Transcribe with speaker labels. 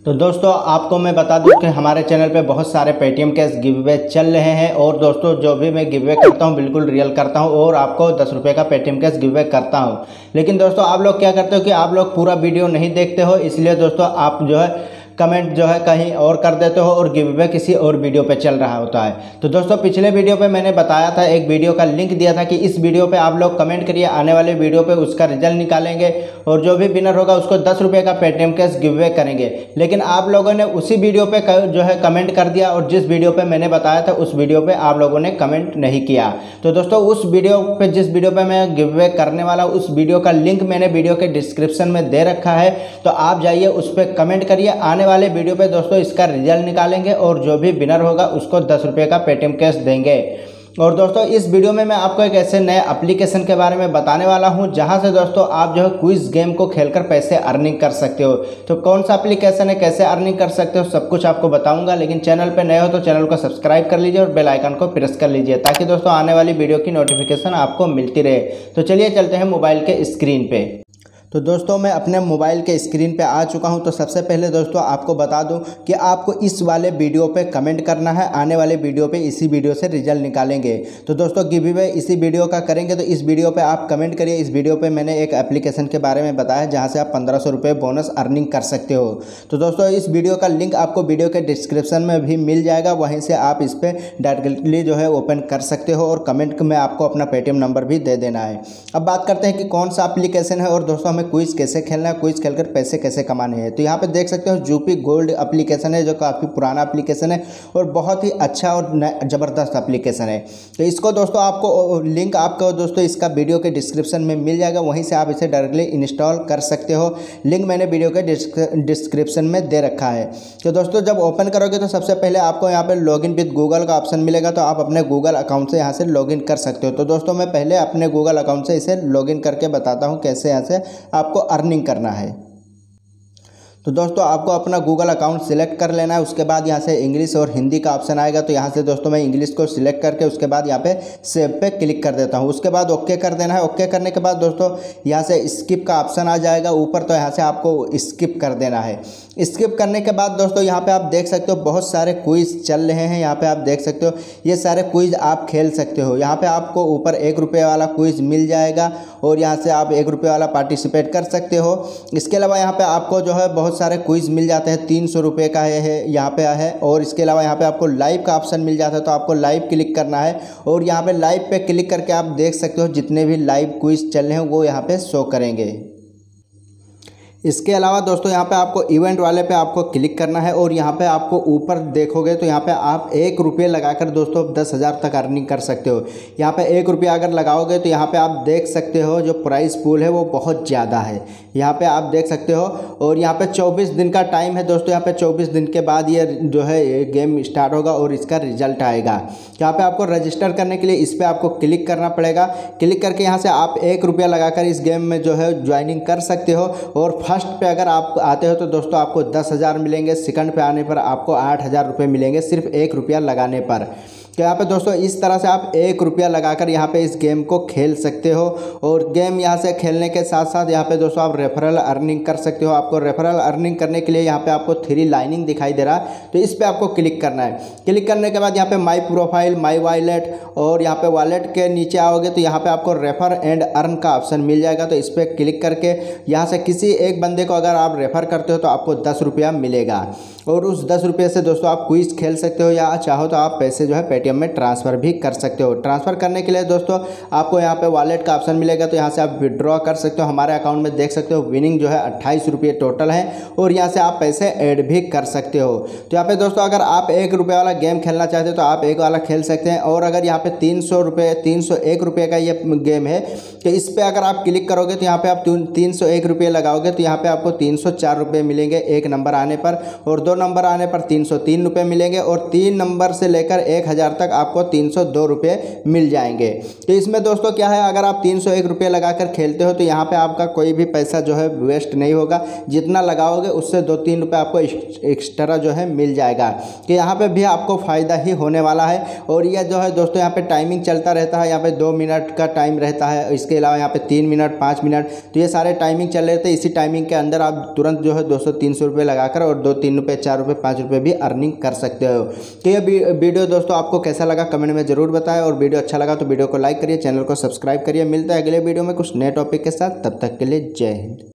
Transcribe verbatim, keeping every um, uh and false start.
Speaker 1: तो दोस्तों आपको मैं बता दूं कि हमारे चैनल पे बहुत सारे पेटीएम कैश गिव अवे चल रहे हैं और दोस्तों जो भी मैं गिव अवे करता हूं बिल्कुल रियल करता हूं और आपको दस रुपये का पेटीएम कैश गिव अवे करता हूं। लेकिन दोस्तों आप लोग क्या करते हो कि आप लोग पूरा वीडियो नहीं देखते हो, इसलिए दोस्तों आप जो है कमेंट जो है कहीं और कर देते हो और गिव अवे किसी और वीडियो पे चल रहा होता है। तो दोस्तों पिछले वीडियो पे मैंने बताया था, एक वीडियो का लिंक दिया था कि इस वीडियो पे आप लोग कमेंट करिए, आने वाले वीडियो पे उसका रिजल्ट निकालेंगे और जो भी विनर होगा उसको दस रुपये का पेटीएम कैश गिव अवे करेंगे। लेकिन आप लोगों ने उसी वीडियो पे जो है कमेंट कर दिया और जिस वीडियो पे मैंने बताया था उस वीडियो पे आप लोगों ने कमेंट नहीं किया। तो दोस्तों उस वीडियो पे जिस वीडियो पे मैं गिव अवे करने वाला उस वीडियो का लिंक मैंने वीडियो के डिस्क्रिप्शन में दे रखा है, तो आप जाइए उस पर कमेंट करिए। आने वाले वीडियो पे दोस्तों इसका रिजल्ट निकालेंगे और जो भी विनर होगा उसको दस रुपये का पेटीएम कैश देंगे। और दोस्तों इस वीडियो में मैं आपको एक ऐसे नए एप्लीकेशन के बारे में बताने वाला हूं जहां से दोस्तों आप जो है क्विज गेम को खेलकर पैसे अर्निंग कर सकते हो। तो कौन सा एप्लीकेशन है, कैसे अर्निंग कर सकते हो, सब कुछ आपको बताऊंगा। लेकिन चैनल पे नए हो तो चैनल को सब्सक्राइब कर लीजिए और बेल आइकन को प्रेस कर लीजिए ताकि दोस्तों आने वाली वीडियो की नोटिफिकेशन आपको मिलती रहे। तो चलिए चलते हैं मोबाइल के स्क्रीन पे। तो दोस्तों मैं अपने मोबाइल के स्क्रीन पे आ चुका हूं। तो सबसे पहले दोस्तों आपको बता दूं कि आपको इस वाले वीडियो पे कमेंट करना है, आने वाले वीडियो पे इसी वीडियो से रिजल्ट निकालेंगे। तो दोस्तों गिव अवे इसी वीडियो का करेंगे, तो इस वीडियो पे आप कमेंट करिए। इस वीडियो पे मैंने एक एप्लीकेशन के बारे में बताया जहाँ से आप पंद्रह सौ रुपये बोनस अर्निंग कर सकते हो। तो दोस्तों इस वीडियो का लिंक आपको वीडियो के डिस्क्रिप्शन में भी मिल जाएगा, वहीं से आप इस पर डायरेक्टली जो है ओपन कर सकते हो और कमेंट में आपको अपना पेटीएम नंबर भी दे देना है। अब बात करते हैं कि कौन सा एप्लीकेशन है और दोस्तों हमें क्विज कैसे खेलना है, क्विज खेलकर पैसे कैसे कमाने हैं। तो यहाँ पे देख सकते हो जूपी गोल्ड एप्लीकेशन है जो काफ़ी पुराना एप्लीकेशन है और बहुत ही अच्छा और ज़बरदस्त एप्लीकेशन है। तो इसको दोस्तों आपको लिंक आपको दोस्तों इसका वीडियो के डिस्क्रिप्शन में मिल जाएगा, वहीं से आप इसे डायरेक्टली इंस्टॉल कर सकते हो। लिंक मैंने वीडियो के डिस्क्रिप्शन में दे रखा है। तो दोस्तों जब ओपन करोगे तो सबसे पहले आपको यहाँ पर लॉगिन विद गूगल का ऑप्शन मिलेगा, तो आप अपने गूगल अकाउंट से यहाँ से लॉगिन कर सकते हो। तो दोस्तों मैं पहले अपने गूगल अकाउंट से इसे लॉगिन करके बताता हूँ कैसे यहाँ से आपको अर्निंग करना है। तो दोस्तों आपको अपना गूगल अकाउंट सिलेक्ट कर लेना है। उसके बाद यहाँ से इंग्लिश और हिंदी का ऑप्शन आएगा, तो यहाँ से दोस्तों मैं इंग्लिश को सिलेक्ट करके उसके बाद यहाँ पे सेव पे क्लिक कर देता हूँ। उसके बाद ओके कर देना है। ओके करने के बाद दोस्तों यहाँ से स्किप का ऑप्शन आ जाएगा ऊपर, तो यहाँ से आपको स्किप कर देना है। स्किप करने के बाद दोस्तों यहाँ पे आप देख सकते हो बहुत सारे क्विज चल रहे हैं। यहाँ पे आप देख सकते हो ये सारे क्विज आप खेल सकते हो। यहाँ पे आपको ऊपर एक रुपये वाला क्विज मिल जाएगा और यहाँ से आप एक रुपये वाला पार्टिसिपेट कर सकते हो। इसके अलावा यहाँ पे आपको जो है बहुत सारे क्विज मिल जाते हैं, तीन सौ रुपये का है यहाँ पे है। और इसके अलावा यहाँ पे आपको लाइव का ऑप्शन मिल जाता है, तो आपको लाइव क्लिक करना है और यहाँ पे लाइव पे क्लिक करके आप देख सकते हो जितने भी लाइव क्विज चल रहे हैं वो यहाँ पे शो करेंगे। इसके अलावा दोस्तों यहाँ पे आपको इवेंट वाले पे आपको क्लिक करना है और यहाँ पे आपको ऊपर देखोगे तो यहाँ पे आप एक रुपये लगाकर दोस्तों दस हज़ार तक अर्निंग कर सकते हो। यहाँ पे एक रुपया अगर लगाओगे तो यहाँ पे आप देख सकते हो जो प्राइस पूल है वो बहुत ज़्यादा है, यहाँ पे आप देख सकते हो। और यहाँ पे चौबीस दिन का टाइम है दोस्तों, यहाँ पे चौबीस दिन के बाद ये जो है ये गेम स्टार्ट होगा और इसका रिजल्ट आएगा। यहाँ पे आपको रजिस्टर करने के लिए इस पर आपको क्लिक करना पड़ेगा। क्लिक करके यहाँ से आप एक रुपया लगाकर इस गेम में जो है ज्वाइनिंग कर सकते हो। और फर्स्ट पे अगर आप आते हो तो दोस्तों आपको दस हज़ार मिलेंगे, सेकंड पे आने पर आपको आठ हज़ार रुपये मिलेंगे सिर्फ एक रुपया लगाने पर। तो यहाँ पे दोस्तों इस तरह से आप एक रुपया लगाकर यहाँ पे इस गेम को खेल सकते हो। और गेम यहाँ से खेलने के साथ साथ यहाँ पे दोस्तों आप रेफरल अर्निंग कर सकते हो। आपको रेफरल अर्निंग करने के लिए यहाँ पे आपको थ्री लाइनिंग दिखाई दे रहा है, तो इस पर आपको क्लिक करना है। क्लिक करने के बाद यहाँ पे माई प्रोफाइल, माई वॉलेट और यहाँ पे वॉलेट के नीचे आओगे तो यहाँ पे आपको रेफर एंड अर्न का ऑप्शन मिल जाएगा। तो इस पर क्लिक करके यहाँ से किसी एक बंदे को अगर आप रेफर करते हो तो आपको दस रुपया मिलेगा और उस दस रुपये से दोस्तों आप क्विज खेल सकते हो या चाहो तो आप पैसे जो है पेटीएम में ट्रांसफ़र भी कर सकते हो। ट्रांसफ़र करने के लिए दोस्तों आपको यहाँ पे वॉलेट का ऑप्शन मिलेगा, तो यहाँ से आप विड्रॉ कर सकते हो। हमारे अकाउंट में देख सकते हो विनिंग जो है अट्ठाईस रुपये टोटल है और यहाँ से आप पैसे ऐड भी कर सकते हो। तो यहाँ पे दोस्तों अगर आप एक रुपये वाला गेम खेलना चाहते हो तो आप एक वाला खेल सकते हैं। और अगर यहाँ पे तीन सौ रुपये तीन सौ एक रुपये का ये गेम है तो इस पर अगर आप क्लिक करोगे तो यहाँ पे आप तीन सौ एक रुपये लगाओगे तो यहाँ पे आपको तीन सौ चार रुपये मिलेंगे एक नंबर आने पर। और दो नंबर आने पर तीन सौ तीन रुपये मिलेंगे और तीन नंबर से लेकर एक हज़ार तक आपको तीन सौ दो रुपये मिल जाएंगे। तो इसमें दोस्तों क्या है, अगर आप तीन सौ एक रुपये लगाकर खेलते हो तो यहाँ पे आपका कोई भी पैसा जो है वेस्ट नहीं होगा, जितना लगाओगे उससे दो तीन रुपये आपको एक्स्ट्रा जो है मिल जाएगा। कि यहाँ पे भी आपको फ़ायदा ही होने वाला है। और यह जो है दोस्तों यहाँ पे टाइमिंग चलता रहता है, यहाँ पे दो मिनट का टाइम रहता है, इसके अलावा यहाँ पे तीन मिनट पाँच मिनट, तो ये सारे टाइमिंग चल रहे थे। इसी टाइमिंग के अंदर आप तुरंत जो है दो सौ तीन सौ रुपये लगाकर और दो तीन रुपये चार रुपये पाँच रुपये भी अर्निंग कर सकते हो। तो ये वीडियो दोस्तों आपको कैसा लगा कमेंट में ज़रूर बताएं, और वीडियो अच्छा लगा तो वीडियो को लाइक करिए, चैनल को सब्सक्राइब करिए। मिलता है अगले वीडियो में कुछ नए टॉपिक के साथ, तब तक के लिए जय हिंद।